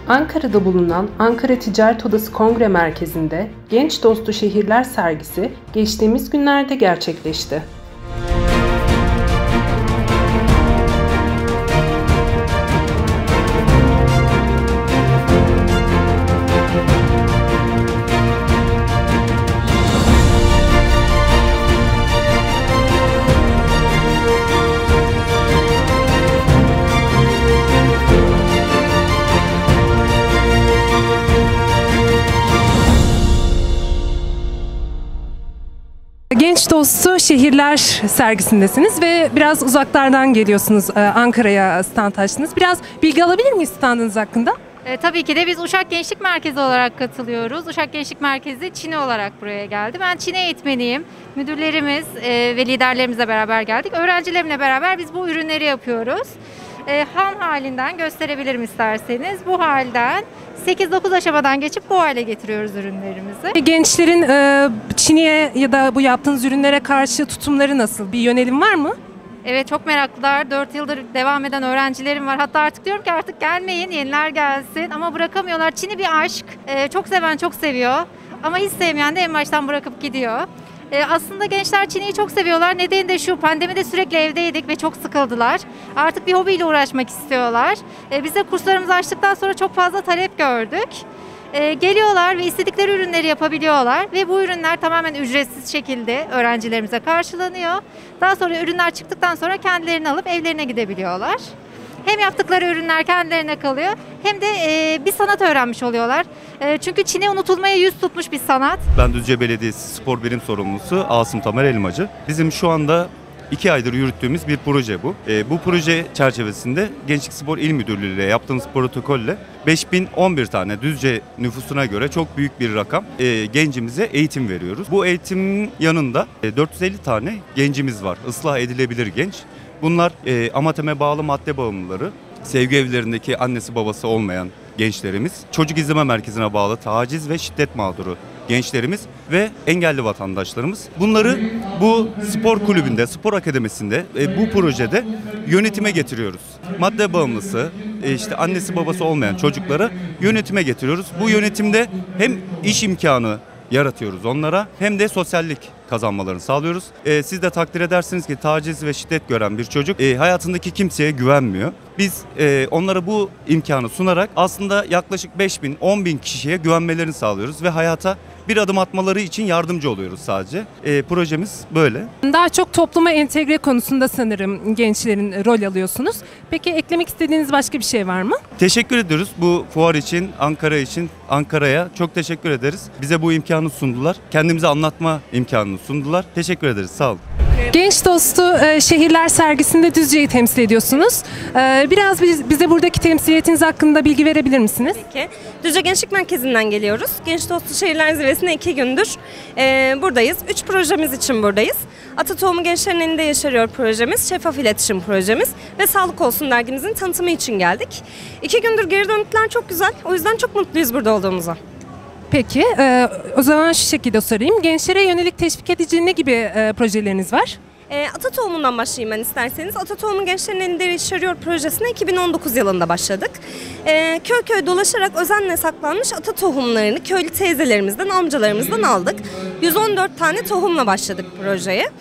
Ankara'da bulunan Ankara Ticaret Odası Kongre Merkezi'nde Genç Dostu Şehirler sergisi geçtiğimiz günlerde gerçekleşti. Genç Dostu Şehirler sergisindesiniz ve biraz uzaklardan geliyorsunuz, Ankara'ya stand açtınız. Biraz bilgi alabilir miyiz standınız hakkında? Tabii ki de biz Uşak Gençlik Merkezi olarak katılıyoruz. Uşak Gençlik Merkezi Çin'e olarak buraya geldi. Ben Çin'e eğitmeniyim. Müdürlerimiz ve liderlerimizle beraber geldik. Öğrencilerimle beraber biz bu ürünleri yapıyoruz. Ham halinden gösterebilirim isterseniz. Bu halden 8-9 aşamadan geçip bu hale getiriyoruz ürünlerimizi. Gençlerin Çin'e ya da bu yaptığınız ürünlere karşı tutumları nasıl? Bir yönelim var mı? Evet, çok meraklılar. 4 yıldır devam eden öğrencilerim var. Hatta artık diyorum ki artık gelmeyin, yeniler gelsin. Ama bırakamıyorlar. Çin'i bir aşk. Çok seven çok seviyor. Ama hiç sevmeyen de en baştan bırakıp gidiyor. Aslında gençler Çin'i çok seviyorlar. Nedeni de şu, pandemide sürekli evdeydik ve çok sıkıldılar. Artık bir hobiyle uğraşmak istiyorlar. Biz de kurslarımızı açtıktan sonra çok fazla talep gördük. Geliyorlar ve istedikleri ürünleri yapabiliyorlar ve bu ürünler tamamen ücretsiz şekilde öğrencilerimize karşılanıyor. Daha sonra ürünler çıktıktan sonra kendilerini alıp evlerine gidebiliyorlar. Hem yaptıkları ürünler kendilerine kalıyor hem de bir sanat öğrenmiş oluyorlar. Çünkü Çin'e unutulmaya yüz tutmuş bir sanat. Ben Düzce Belediyesi Spor Birim Sorumlusu Asım Tamer Elmacı. Bizim şu anda 2 aydır yürüttüğümüz bir proje bu. Bu proje çerçevesinde Gençlik Spor İl Müdürlüğü ile yaptığımız protokolle 5011 tane Düzce nüfusuna göre çok büyük bir rakam gencimize eğitim veriyoruz. Bu eğitimin yanında 450 tane gencimiz var. Islah edilebilir genç. Bunlar amateme bağlı madde bağımlıları, sevgi evlerindeki annesi babası olmayan gençlerimiz, çocuk izleme merkezine bağlı taciz ve şiddet mağduru gençlerimiz ve engelli vatandaşlarımız. Bunları bu spor kulübünde, spor akademisinde, bu projede yönetime getiriyoruz. Madde bağımlısı, işte annesi babası olmayan çocukları yönetime getiriyoruz. Bu yönetimde hem iş imkanı yaratıyoruz onlara hem de sosyallik kazanmalarını sağlıyoruz. Siz de takdir edersiniz ki taciz ve şiddet gören bir çocuk hayatındaki kimseye güvenmiyor. Biz onlara bu imkanı sunarak aslında yaklaşık 5.000, 10.000 kişiye güvenmelerini sağlıyoruz ve hayata bir adım atmaları için yardımcı oluyoruz sadece. Projemiz böyle. Daha çok topluma entegre konusunda sanırım gençlerin rol alıyorsunuz. Peki eklemek istediğiniz başka bir şey var mı? Teşekkür ediyoruz bu fuar için, Ankara'ya çok teşekkür ederiz. Bize bu imkanı sundular. Kendimize anlatma imkanını sundular. Teşekkür ederiz. Sağ olun. Genç Dostu Şehirler sergisinde Düzce'yi temsil ediyorsunuz. Biraz bize buradaki temsiliyetiniz hakkında bilgi verebilir misiniz? Peki. Düzce Gençlik Merkezi'nden geliyoruz. Genç Dostu Şehirler Zirvesi'ne 2 gündür buradayız. 3 projemiz için buradayız. Ata Tohumu Gençlerin Elinde Yaşarıyor projemiz, Şeffaf İletişim projemiz ve Sağlık Olsun dergimizin tanıtımı için geldik. 2 gündür geri dönütler çok güzel. O yüzden çok mutluyuz burada olduğumuza. Peki, o zaman şu şekilde sorayım. Gençlere yönelik teşvik edici ne gibi projeleriniz var? Ata Tohumu'ndan başlayayım ben isterseniz. Ata Tohumu Gençlerin Elinde Yaşarıyor projesine 2019 yılında başladık. Köy köy dolaşarak özenle saklanmış ata tohumlarını köylü teyzelerimizden, amcalarımızdan aldık. 114 tane tohumla başladık projeye.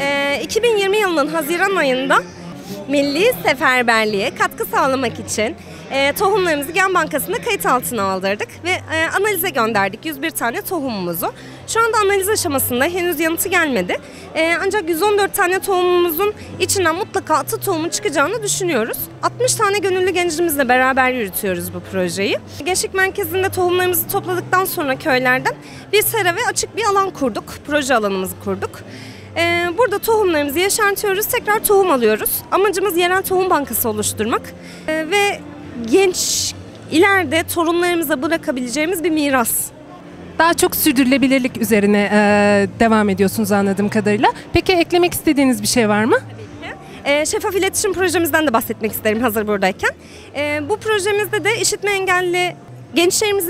2020 yılının Haziran ayında milli seferberliğe katkı sağlamak için tohumlarımızı Gen Bankası'nda kayıt altına aldırdık ve analize gönderdik 101 tane tohumumuzu. Şu anda analiz aşamasında, henüz yanıtı gelmedi. Ancak 114 tane tohumumuzun içinden mutlaka ata tohumu çıkacağını düşünüyoruz. 60 tane gönüllü gencimizle beraber yürütüyoruz bu projeyi. Gençlik merkezinde tohumlarımızı topladıktan sonra köylerden bir sera ve açık bir alan kurduk. Proje alanımızı kurduk. Burada tohumlarımızı yaşartıyoruz, tekrar tohum alıyoruz. Amacımız yerel tohum bankası oluşturmak ve genç ileride torunlarımıza bırakabileceğimiz bir miras. Daha çok sürdürülebilirlik üzerine devam ediyorsunuz anladığım kadarıyla. Peki eklemek istediğiniz bir şey var mı? Tabii ki. Şeffaf İletişim projemizden de bahsetmek isterim hazır buradayken. Bu projemizde de işitme engelli gençlerimize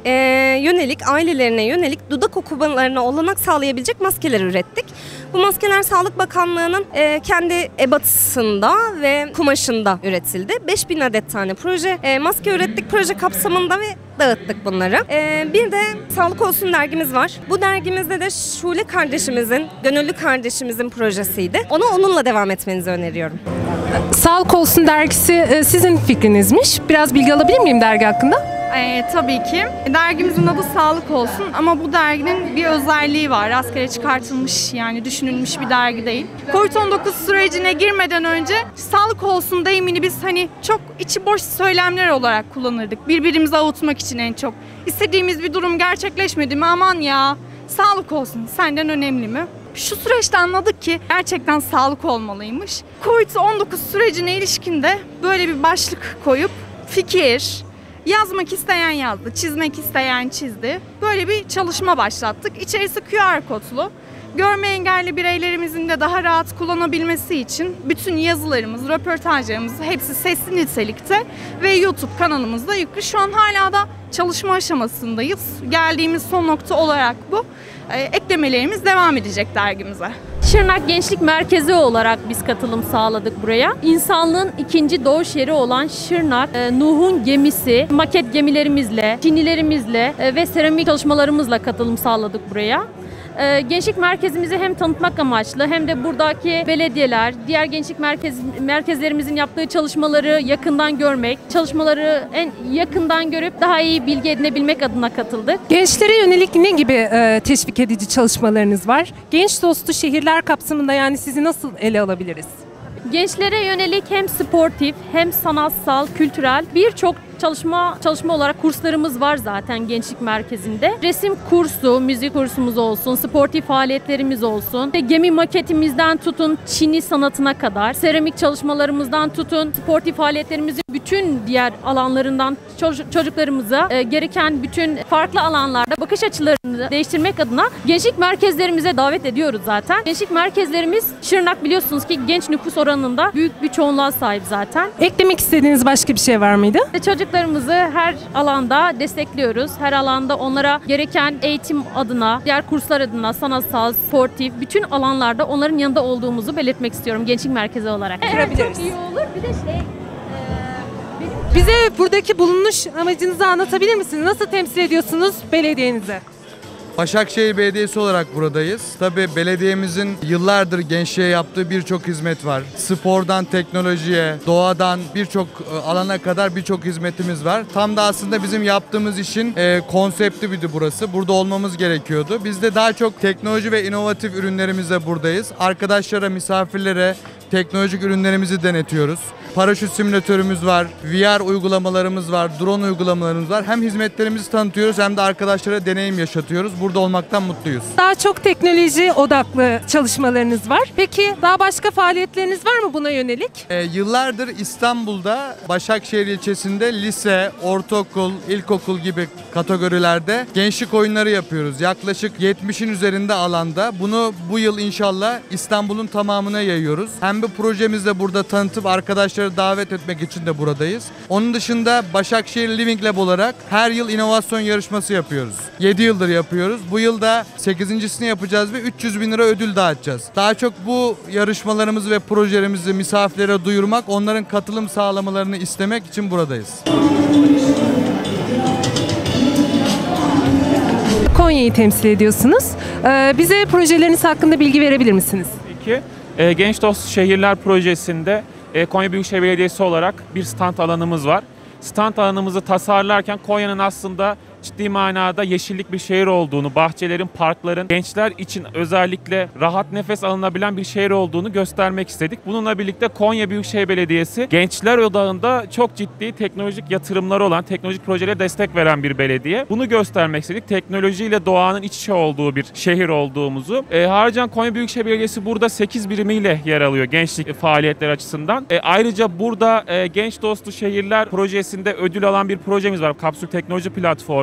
yönelik, ailelerine yönelik dudak okumalarına olanak sağlayabilecek maskeler ürettik. Bu maskeler Sağlık Bakanlığı'nın kendi ebatısında ve kumaşında üretildi. 5000 adet tane maske ürettik proje kapsamında ve dağıttık bunları. Bir de Sağlık Olsun dergimiz var. Bu dergimizde de Şule kardeşimizin, gönüllü kardeşimizin projesiydi. Onunla devam etmenizi öneriyorum. Sağlık Olsun dergisi sizin fikrinizmiş. Biraz bilgi alabilir miyim dergi hakkında? Tabii ki. Dergimizin adı Sağlık Olsun ama bu derginin bir özelliği var. Rastgele çıkartılmış, yani düşünülmüş bir dergi değil. Covid-19 sürecine girmeden önce sağlık olsun deyimini biz çok içi boş söylemler olarak kullanırdık. Birbirimizi avutmak için en çok. İstediğimiz bir durum gerçekleşmedi mi, aman ya sağlık olsun, senden önemli mi? Şu süreçte anladık ki gerçekten sağlık olmalıymış. Covid-19 sürecine ilişkin de böyle bir başlık koyup fikir, yazmak isteyen yazdı, çizmek isteyen çizdi. Böyle bir çalışma başlattık. İçerisi QR kodlu. Görme engelli bireylerimizin de daha rahat kullanabilmesi için bütün yazılarımız, röportajlarımız hepsi sesli nitelikte ve YouTube kanalımızda yüklü. Şu an hala da çalışma aşamasındayız. Geldiğimiz son nokta olarak bu. Eklemelerimiz devam edecek dergimize. Şırnak Gençlik Merkezi olarak biz katılım sağladık buraya. İnsanlığın ikinci doğuş yeri olan Şırnak, Nuh'un gemisi, maket gemilerimizle, çinilerimizle ve seramik çalışmalarımızla katılım sağladık buraya. Gençlik merkezimizi hem tanıtmak amaçlı hem de buradaki belediyeler, diğer gençlik merkezlerimizin yaptığı çalışmaları yakından görmek, çalışmaları en yakından görüp daha iyi bilgi edinebilmek adına katıldık. Gençlere yönelik ne gibi teşvik edici çalışmalarınız var? Genç dostu şehirler kapsamında yani sizi nasıl ele alabiliriz? Gençlere yönelik hem sportif hem sanatsal, kültürel birçok çalışma olarak kurslarımız var zaten gençlik merkezinde. Resim kursu, müzik kursumuz olsun, sportif faaliyetlerimiz olsun. Gemi maketimizden tutun çini sanatına kadar, seramik çalışmalarımızdan tutun, sportif faaliyetlerimizin bütün diğer alanlarından çocuklarımıza gereken bütün farklı alanlarda bakış açılarını değiştirmek adına gençlik merkezlerimize davet ediyoruz zaten. Gençlik merkezlerimiz Şırnak biliyorsunuz ki genç nüfus oranında büyük bir çoğunluğa sahip zaten. Eklemek istediğiniz başka bir şey var mıydı? Çocuklarımızı her alanda destekliyoruz. Her alanda onlara gereken eğitim adına, diğer kurslar adına, sanatsal, sportif, bütün alanlarda onların yanında olduğumuzu belirtmek istiyorum gençlik merkezi olarak. Kurabiliriz. Çok iyi olur. Bir de Bize buradaki bulunuş amacınızı anlatabilir misiniz? Nasıl temsil ediyorsunuz belediyenizi? Başakşehir Belediyesi olarak buradayız. Tabii belediyemizin yıllardır gençliğe yaptığı birçok hizmet var. Spordan teknolojiye, doğadan birçok alana kadar birçok hizmetimiz var. Tam da aslında bizim yaptığımız işin konseptiydi burası. Burada olmamız gerekiyordu. Biz de daha çok teknoloji ve inovatif ürünlerimizle buradayız. Arkadaşlara, misafirlere teknolojik ürünlerimizi denetiyoruz. Paraşüt simülatörümüz var, VR uygulamalarımız var, drone uygulamalarımız var. Hem hizmetlerimizi tanıtıyoruz hem de arkadaşlara deneyim yaşatıyoruz. Burada olmaktan mutluyuz. Daha çok teknoloji odaklı çalışmalarınız var. Peki daha başka faaliyetleriniz var mı buna yönelik? Yıllardır İstanbul'da Başakşehir ilçesinde lise, ortaokul, ilkokul gibi kategorilerde gençlik oyunları yapıyoruz. Yaklaşık 70'in üzerinde alanda. Bunu bu yıl inşallah İstanbul'un tamamına yayıyoruz. Hem bu projemizde burada tanıtıp arkadaşları davet etmek için de buradayız. Onun dışında Başakşehir Living Lab olarak her yıl inovasyon yarışması yapıyoruz. 7 yıldır yapıyoruz. Bu yıl da 8.sini yapacağız ve 300 bin lira ödül dağıtacağız. Daha çok bu yarışmalarımızı ve projelerimizi misafirlere duyurmak, onların katılım sağlamalarını istemek için buradayız. Konya'yı temsil ediyorsunuz. Bize projeleriniz hakkında bilgi verebilir misiniz? Peki. Genç Dost Şehirler Projesi'nde Konya Büyükşehir Belediyesi olarak bir stand alanımız var. Stand alanımızı tasarlarken Konya'nın aslında ciddi manada yeşillik bir şehir olduğunu, bahçelerin, parkların gençler için özellikle rahat nefes alınabilen bir şehir olduğunu göstermek istedik. Bununla birlikte Konya Büyükşehir Belediyesi gençler odağında çok ciddi teknolojik yatırımları olan, teknolojik projelere destek veren bir belediye. Bunu göstermek istedik. Teknolojiyle doğanın iç içe olduğu bir şehir olduğumuzu. Harcan Konya Büyükşehir Belediyesi burada 8 birimiyle yer alıyor gençlik faaliyetleri açısından. Ayrıca burada Genç Dostu Şehirler Projesi'nde ödül alan bir projemiz var. Kapsül Teknoloji Platformu.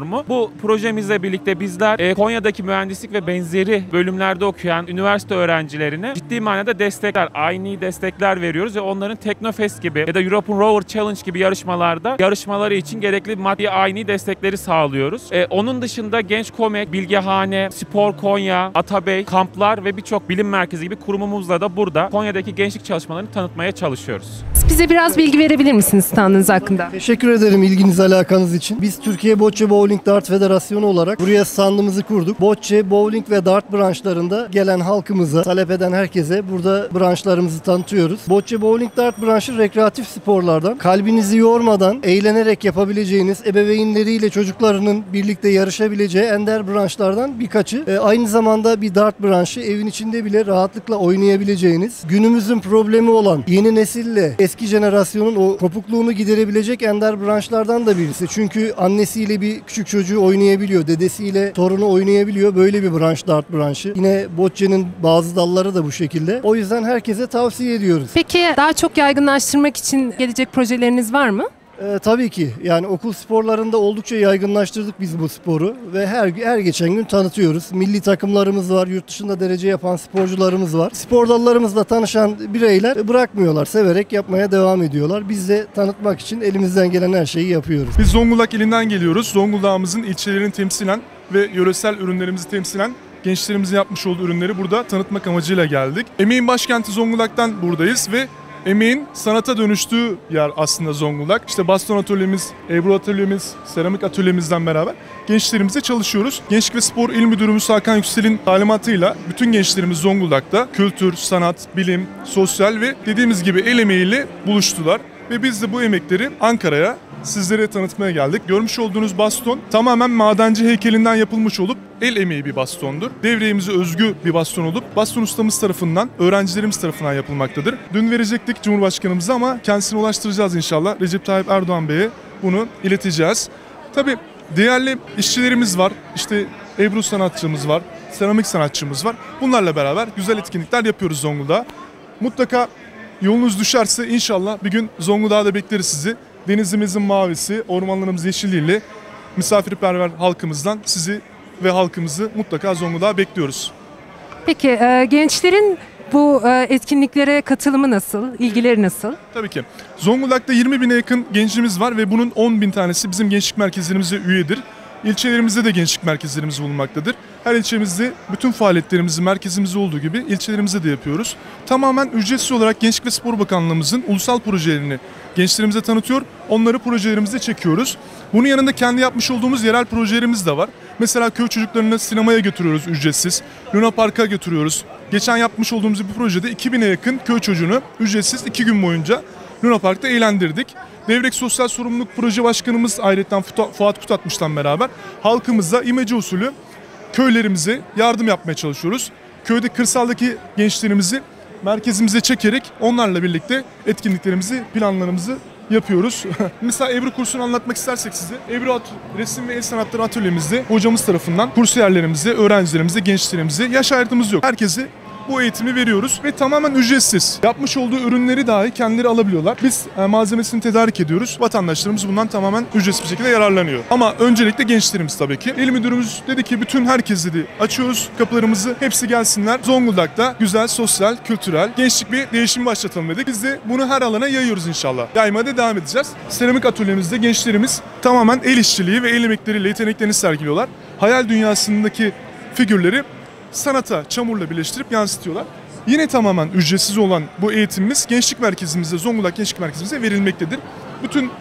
kurumu. Bu projemizle birlikte bizler Konya'daki mühendislik ve benzeri bölümlerde okuyan üniversite öğrencilerine ciddi manada destekler, aynı destekler veriyoruz ve onların Teknofest gibi ya da European Rover Challenge gibi yarışmaları için gerekli maddi aynı destekleri sağlıyoruz. Onun dışında Genç Komek, Bilgehane, Spor Konya, Atabey, kamplar ve birçok bilim merkezi gibi kurumumuzla da burada Konya'daki gençlik çalışmalarını tanıtmaya çalışıyoruz. Bize biraz bilgi verebilir misiniz standınız hakkında? Teşekkür ederim ilginiz, alakanız için. Biz Türkiye Bocce Bowling Dart Federasyonu olarak buraya standımızı kurduk. Bocce, bowling ve dart branşlarında gelen halkımıza, talep eden herkese burada branşlarımızı tanıtıyoruz. Bocce, bowling, dart branşı rekreatif sporlardan, kalbinizi yormadan, eğlenerek yapabileceğiniz, ebeveynleriyle çocuklarının birlikte yarışabileceği ender branşlardan birkaçı. Aynı zamanda bir dart branşı, evin içinde bile rahatlıkla oynayabileceğiniz, günümüzün problemi olan yeni nesille eski jenerasyonun o kopukluğunu giderebilecek ender branşlardan da birisi. Çünkü annesiyle bir küçük çocuğu oynayabiliyor, dedesiyle torunu oynayabiliyor. Böyle bir branş dart branşı. Yine boccenin bazı dalları da bu şekilde. O yüzden herkese tavsiye ediyoruz. Peki daha çok yaygınlaştırmak için gelecek projeleriniz var mı? Tabii ki. Yani okul sporlarında oldukça yaygınlaştırdık biz bu sporu ve her geçen gün tanıtıyoruz. Milli takımlarımız var, yurt dışında derece yapan sporcularımız var. Spor dallarımızla tanışan bireyler bırakmıyorlar, severek yapmaya devam ediyorlar. Biz de tanıtmak için elimizden gelen her şeyi yapıyoruz. Biz Zonguldak ilinden geliyoruz. Zonguldak'ımızın ilçelerini temsilen ve yöresel ürünlerimizi temsilen gençlerimizin yapmış olduğu ürünleri burada tanıtmak amacıyla geldik. Emeğin başkenti Zonguldak'tan buradayız ve emeğin sanata dönüştüğü yer aslında Zonguldak. İşte baston atölyemiz, Ebru atölyemiz, seramik atölyemizden beraber gençlerimizle çalışıyoruz. Gençlik ve Spor İl Müdürümüz Hakan Yüksel'in talimatıyla bütün gençlerimiz Zonguldak'ta kültür, sanat, bilim, sosyal ve dediğimiz gibi el emeğiyle buluştular. Ve biz de bu emekleri Ankara'ya sizlere tanıtmaya geldik. Görmüş olduğunuz baston tamamen madenci heykelinden yapılmış olup el emeği bir bastondur. Devreyemize özgü bir baston olup baston ustamız tarafından, öğrencilerimiz tarafından yapılmaktadır. Dün verecektik Cumhurbaşkanımıza ama kendisine ulaştıracağız inşallah. Recep Tayyip Erdoğan Bey'e bunu ileteceğiz. Tabii değerli işçilerimiz var. İşte Ebru sanatçımız var, seramik sanatçımız var. Bunlarla beraber güzel etkinlikler yapıyoruz Zonguldak'a. Mutlaka yolunuz düşerse inşallah bir gün Zonguldak'ta da bekleriz sizi. Denizimizin mavisi, ormanlarımız yeşilliğiyle misafirperver halkımızdan sizi ve halkımızı mutlaka Zonguldak'a bekliyoruz. Peki gençlerin bu etkinliklere katılımı nasıl, ilgileri nasıl? Tabii ki. Zonguldak'ta 20 bine yakın gencimiz var ve bunun 10 bin tanesi bizim gençlik merkezlerimize üyedir. İlçelerimizde de gençlik merkezlerimiz bulunmaktadır. Her ilçemizde bütün faaliyetlerimizi merkezimizde olduğu gibi ilçelerimizde de yapıyoruz. Tamamen ücretsiz olarak Gençlik ve Spor Bakanlığımızın ulusal projelerini gençlerimize tanıtıyor, onları projelerimizde çekiyoruz. Bunun yanında kendi yapmış olduğumuz yerel projelerimiz de var. Mesela köy çocuklarını sinemaya götürüyoruz ücretsiz, Luna Park'a götürüyoruz. Geçen yapmış olduğumuz bir projede 2000'e yakın köy çocuğunu ücretsiz 2 gün boyunca Luna Park'ta eğlendirdik. Devrek Sosyal Sorumluluk Proje Başkanımız ayrıca Fuat Kutatmış'tan beraber halkımıza imece usulü köylerimize yardım yapmaya çalışıyoruz. Köyde kırsaldaki gençlerimizi merkezimize çekerek onlarla birlikte etkinliklerimizi, planlarımızı yapıyoruz. Mesela Ebru kursunu anlatmak istersek size, Ebru Resim ve El Sanatları Atölyemizde hocamız tarafından kursiyerlerimize, öğrencilerimize, gençlerimize, yaş ayrımımız yok. Herkese bu eğitimi veriyoruz ve tamamen ücretsiz. Yapmış olduğu ürünleri dahi kendileri alabiliyorlar. Biz malzemesini tedarik ediyoruz. Vatandaşlarımız bundan tamamen ücretsiz bir şekilde yararlanıyor. Ama öncelikle gençlerimiz tabii ki. İl müdürümüz dedi ki bütün herkes dedi açıyoruz kapılarımızı. Hepsi gelsinler. Zonguldak'ta güzel, sosyal, kültürel, gençlik bir değişim başlatalım dedik. Biz de bunu her alana yayıyoruz inşallah. Yaymaya da devam edeceğiz. Seramik atölyemizde gençlerimiz tamamen el işçiliği ve el emekleriyle yeteneklerini sergiliyorlar. Hayal dünyasındaki figürleri sanata, çamurla birleştirip yansıtıyorlar. Yine tamamen ücretsiz olan bu eğitimimiz gençlik merkezimizde, Zonguldak Gençlik Merkezimizde verilmektedir. Bütün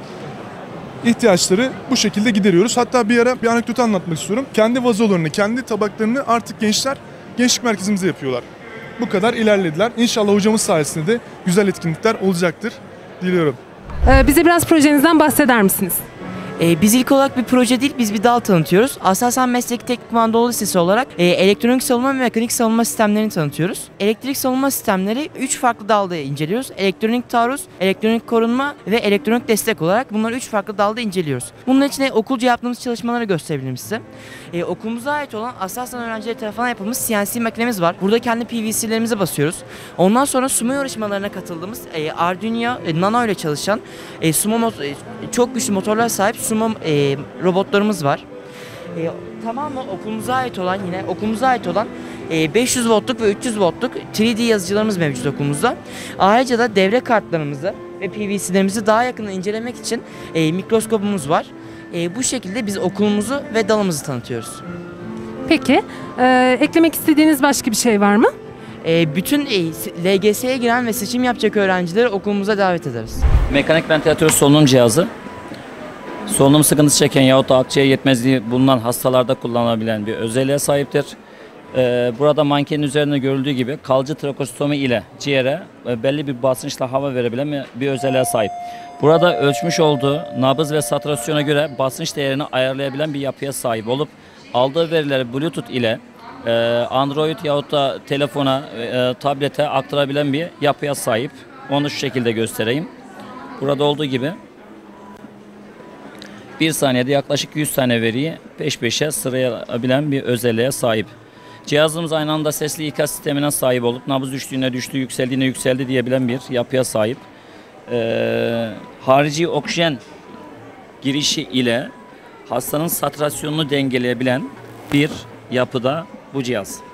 ihtiyaçları bu şekilde gideriyoruz. Hatta bir ara bir anekdot anlatmak istiyorum. Kendi vazolarını, kendi tabaklarını artık gençler gençlik merkezimizde yapıyorlar. Bu kadar ilerlediler. İnşallah hocamız sayesinde de güzel etkinlikler olacaktır diliyorum. Bize biraz projenizden bahseder misiniz? Biz ilk olarak bir proje değil, biz bir dal tanıtıyoruz. Aselsan Mesleki Teknik Anadolu Lisesi olarak elektronik savunma ve mekanik savunma sistemlerini tanıtıyoruz. Elektrik savunma sistemleri 3 farklı dalda inceliyoruz. Elektronik taarruz, elektronik korunma ve elektronik destek olarak bunları 3 farklı dalda inceliyoruz. Bunun içinde okulca yaptığımız çalışmaları gösterebilirim size. Okulumuza ait olan Aselsan öğrencileri tarafından yapılmış CNC makinemiz var. Burada kendi PVC'lerimize basıyoruz. Ondan sonra sumo yarışmalarına katıldığımız Arduino Nano ile çalışan sumo çok güçlü motorlara sahip sumo robotlarımız var. Tamamı okulumuza ait olan 500 voltluk ve 300 voltluk 3D yazıcılarımız mevcut okulumuzda. Ayrıca da devre kartlarımızı ve PVC'lerimizi daha yakından incelemek için mikroskopumuz var. Bu şekilde biz okulumuzu ve dalımızı tanıtıyoruz. Peki, eklemek istediğiniz başka bir şey var mı? Bütün LGS'ye giren ve seçim yapacak öğrencileri okulumuza davet ederiz. Mekanik ventilatör solunum cihazı, solunum sıkıntısı çeken yahut da akciğer yetmezliği bulunan hastalarda kullanılabilen bir özelliğe sahiptir. Burada mankenin üzerinde görüldüğü gibi kalıcı trakostomi ile ciğere belli bir basınçla hava verebilen bir özelliğe sahip. Burada ölçmüş olduğu nabız ve satürasyona göre basınç değerini ayarlayabilen bir yapıya sahip olup aldığı verileri Bluetooth ile Android yahut da telefona, tablete aktarabilen bir yapıya sahip. Onu şu şekilde göstereyim. Burada olduğu gibi bir saniyede yaklaşık 100 tane veriyi peş peşe sıralayabilen bir özelliğe sahip. Cihazımız aynı anda sesli ikaz sistemine sahip olup nabız düştüğünde düştü, yükseldiğinde yükseldi diyebilen bir yapıya sahip. Harici oksijen girişi ile hastanın satürasyonunu dengeleyebilen bir yapıda bu cihaz.